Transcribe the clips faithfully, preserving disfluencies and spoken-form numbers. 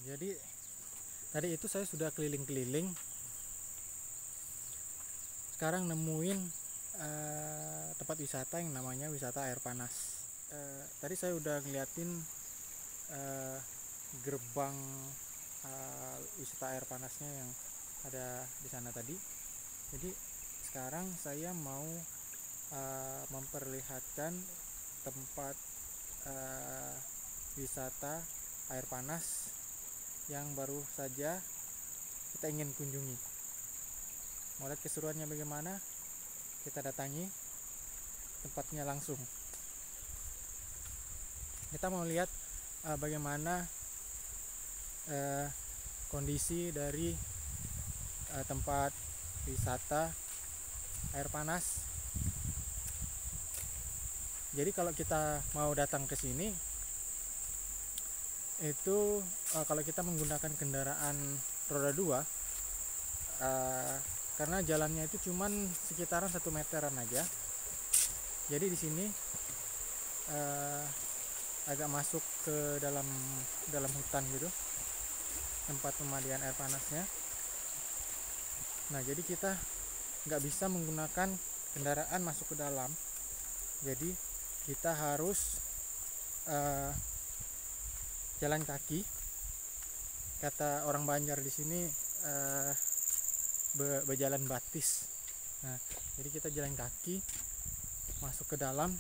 Jadi tadi itu saya sudah keliling-keliling. Sekarang nemuin uh, tempat wisata yang namanya wisata air panas. Uh, tadi saya udah ngeliatin uh, gerbang uh, wisata air panasnya yang ada di sana tadi. Jadi sekarang saya mau uh, memperlihatkan tempat uh, wisata air panas yang baru saja kita ingin kunjungi. Mau lihat keseruannya bagaimana? Kita datangi tempatnya langsung. Kita mau lihat uh, bagaimana uh, kondisi dari uh, tempat wisata air panas. Jadi kalau kita mau datang ke sini itu uh, kalau kita menggunakan kendaraan roda dua, uh, karena jalannya itu cuman sekitaran satu meteran aja. Jadi di sini uh, agak masuk ke dalam dalam hutan gitu, tempat pemandian air panasnya. Nah, jadi kita nggak bisa menggunakan kendaraan masuk ke dalam. Jadi kita harus uh, jalan kaki. Kata orang Banjar di sini uh, be, berjalan batis. Nah, jadi kita jalan kaki masuk ke dalam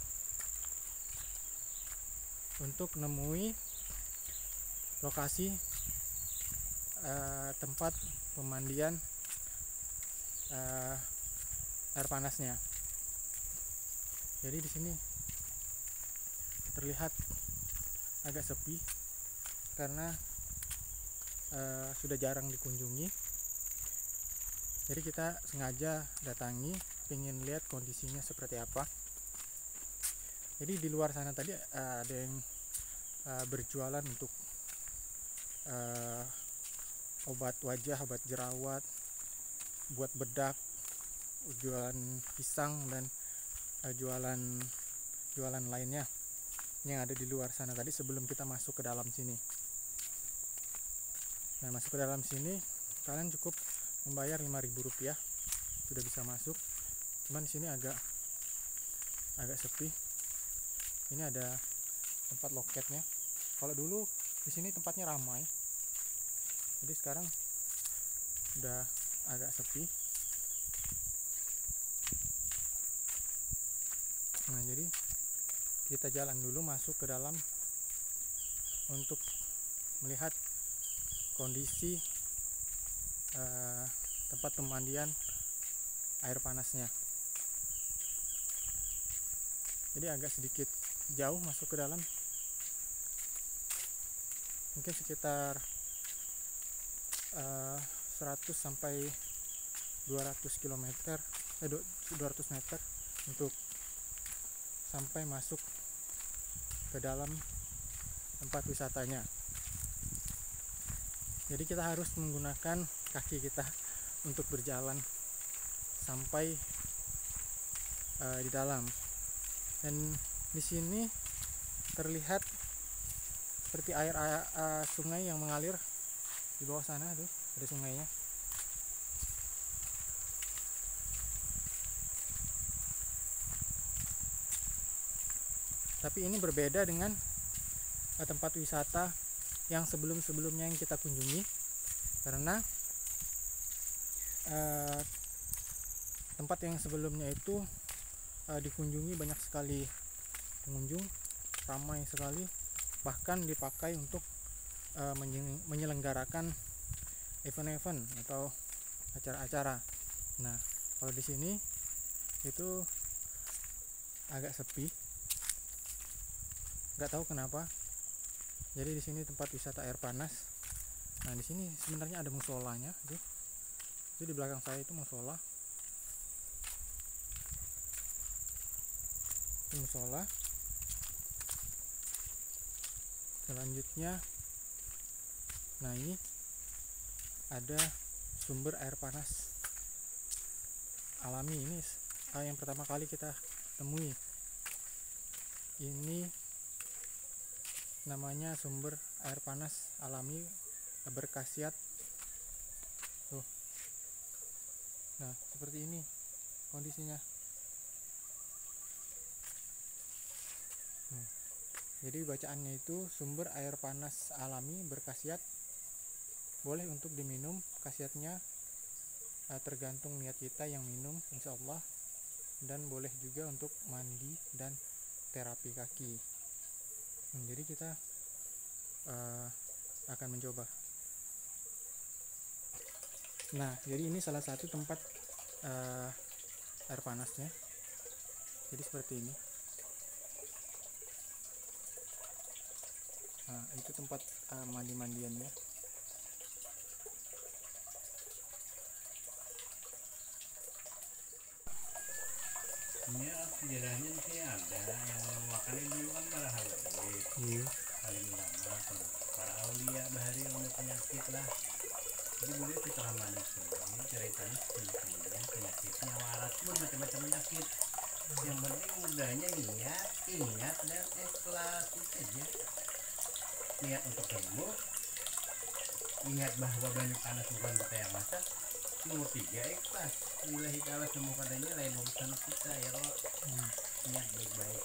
untuk nemui lokasi uh, tempat pemandian uh, air panasnya. Jadi di sini terlihat agak sepi karena uh, sudah jarang dikunjungi. Jadi kita sengaja datangi, pengen lihat kondisinya seperti apa. Jadi di luar sana tadi uh, ada yang uh, berjualan untuk uh, obat wajah, obat jerawat, buat bedak, jualan pisang dan uh, jualan jualan lainnya yang ada di luar sana tadi sebelum kita masuk ke dalam sini. Nah, masuk ke dalam sini kalian cukup membayar lima ribu rupiah sudah bisa masuk. Cuman di sini agak agak sepi. Ini ada tempat loketnya. Kalau dulu di sini tempatnya ramai. Jadi sekarang udah agak sepi. Nah, jadi kita jalan dulu masuk ke dalam untuk melihat kondisi uh, tempat pemandian air panasnya. Jadi agak sedikit jauh masuk ke dalam, mungkin sekitar uh, seratus sampai dua ratus kilometer, eh, dua ratus meter untuk sampai masuk ke dalam tempat wisatanya. Jadi kita harus menggunakan kaki kita untuk berjalan sampai uh, di dalam. Dan di sini terlihat seperti air uh, uh, sungai yang mengalir di bawah sana tuh, ada sungainya. Tapi ini berbeda dengan uh, tempat wisata yang sebelum-sebelumnya yang kita kunjungi, karena uh, tempat yang sebelumnya itu uh, dikunjungi banyak sekali pengunjung, ramai sekali, bahkan dipakai untuk uh, menyelenggarakan event-event atau acara-acara. Nah, kalau di sini itu agak sepi, nggak tahu kenapa. Jadi di sini tempat wisata air panas. Nah, di sini sebenarnya ada musolanya, tuh. Itu di belakang saya itu musola. Itu musola. Selanjutnya, nah ini ada sumber air panas alami. Ini ah, yang pertama kali kita temui. Ini namanya sumber air panas alami berkhasiat tuh. Nah, seperti ini kondisinya. Hmm. Jadi bacaannya itu sumber air panas alami berkhasiat, boleh untuk diminum. Khasiatnya eh, tergantung niat kita yang minum, insya Allah, dan boleh juga untuk mandi dan terapi kaki. Hmm, jadi kita uh, akan mencoba. Nah, jadi ini salah satu tempat uh, air panasnya. Jadi seperti ini. Nah, itu tempat uh, mandi-mandiannya. Ini sejarahnya di sini ada yang makanin dulu kan para haluit. Iya. Paling lama para aulia bahari yang punya penyakit lah. Jadi beliau setelah mandi sini ceritanya kemudian penyakitnya waras pun macam-macam penyakit. Yang penting mudahnya niat, ingat dan ikhlas itu aja. Niat untuk sembuh, ingat bahwa banyak panas bukan kita yang masak. Nomor tiga ikhlas. Lillahi ta'ala semua padanya lain urusan kita ya Allah. Hmm. Niat baik-baik.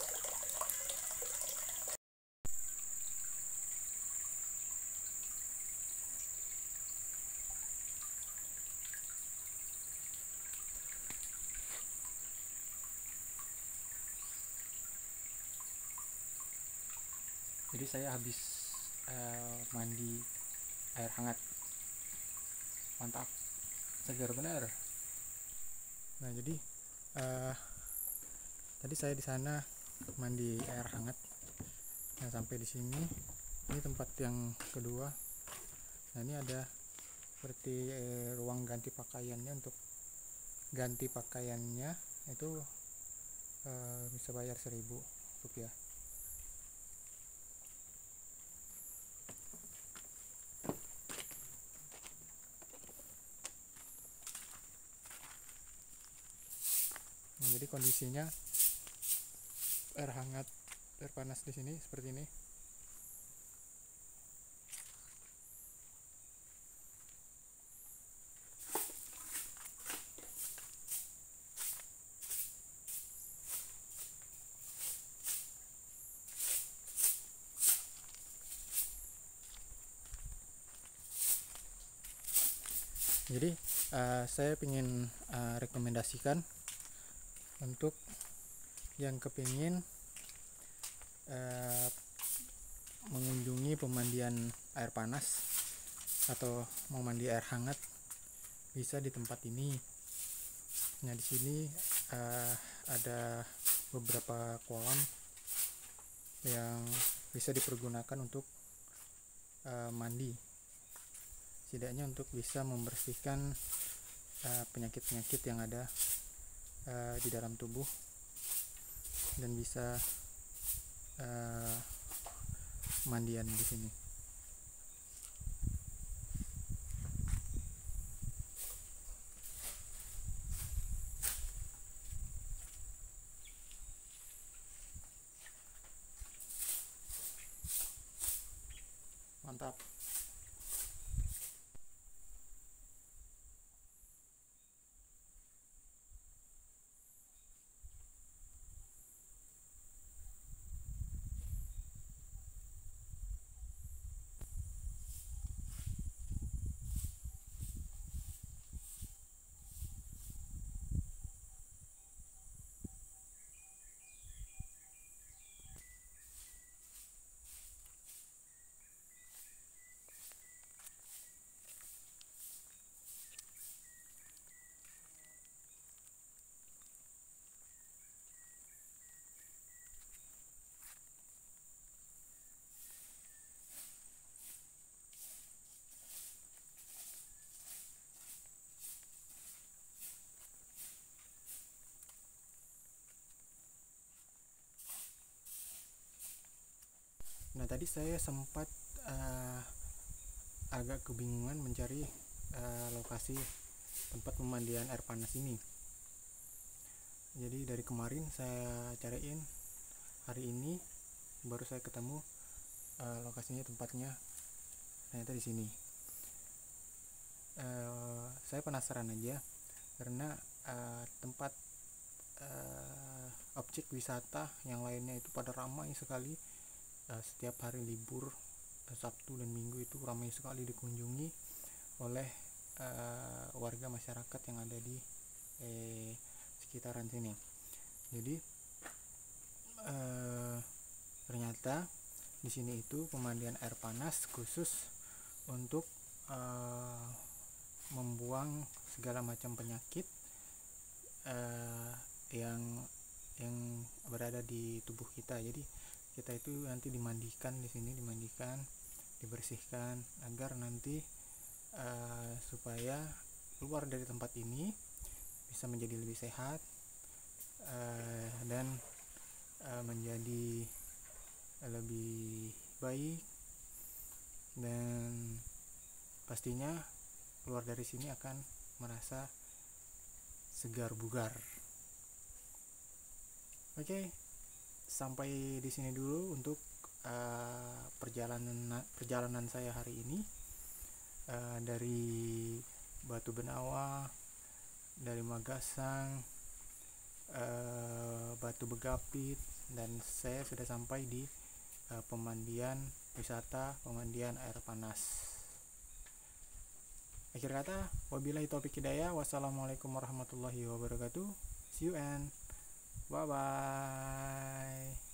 Jadi saya habis uh, mandi air hangat, mantap, segar benar. Nah, jadi uh, tadi saya di sana mandi air hangat. Nah, sampai di sini, ini tempat yang kedua. Nah, ini ada seperti eh, ruang ganti pakaiannya. Untuk ganti pakaiannya itu eh, bisa bayar seribu rupiah. Nah, jadi kondisinya air hangat, air panas di sini seperti ini. Jadi uh, saya ingin uh, rekomendasikan untuk yang kepingin uh, mengunjungi pemandian air panas atau mau mandi air hangat, bisa di tempat ini. Nah, di sini uh, ada beberapa kolam yang bisa dipergunakan untuk uh, mandi, setidaknya untuk bisa membersihkan uh, penyakit-penyakit yang ada uh, di dalam tubuh, dan bisa uh, mandian di sini. Mantap. Nah, tadi saya sempat uh, agak kebingungan mencari uh, lokasi tempat pemandian air panas ini. Jadi dari kemarin saya cariin, hari ini baru saya ketemu uh, lokasinya, tempatnya. ternyata di sini. Uh, saya penasaran aja karena uh, tempat uh, objek wisata yang lainnya itu pada ramai sekali. Uh, setiap hari libur uh, Sabtu dan Minggu itu ramai sekali dikunjungi oleh uh, warga masyarakat yang ada di eh, sekitaran sini. Jadi uh, ternyata di sini itu pemandian air panas khusus untuk uh, membuang segala macam penyakit uh, yang yang berada di tubuh kita. Jadi kita itu nanti dimandikan di sini, dimandikan, dibersihkan agar nanti uh, supaya keluar dari tempat ini bisa menjadi lebih sehat uh, dan uh, menjadi lebih baik, dan pastinya keluar dari sini akan merasa segar bugar. Oke, sampai di sini dulu untuk uh, perjalanan perjalanan saya hari ini uh, dari Batu Benawa, dari Magasang, uh, Batu Begapit, dan saya sudah sampai di uh, pemandian wisata pemandian air panas. Akhir kata, wabillahi taufiq hidayah. Wassalamualaikum warahmatullahi wabarakatuh. See you and bye bye.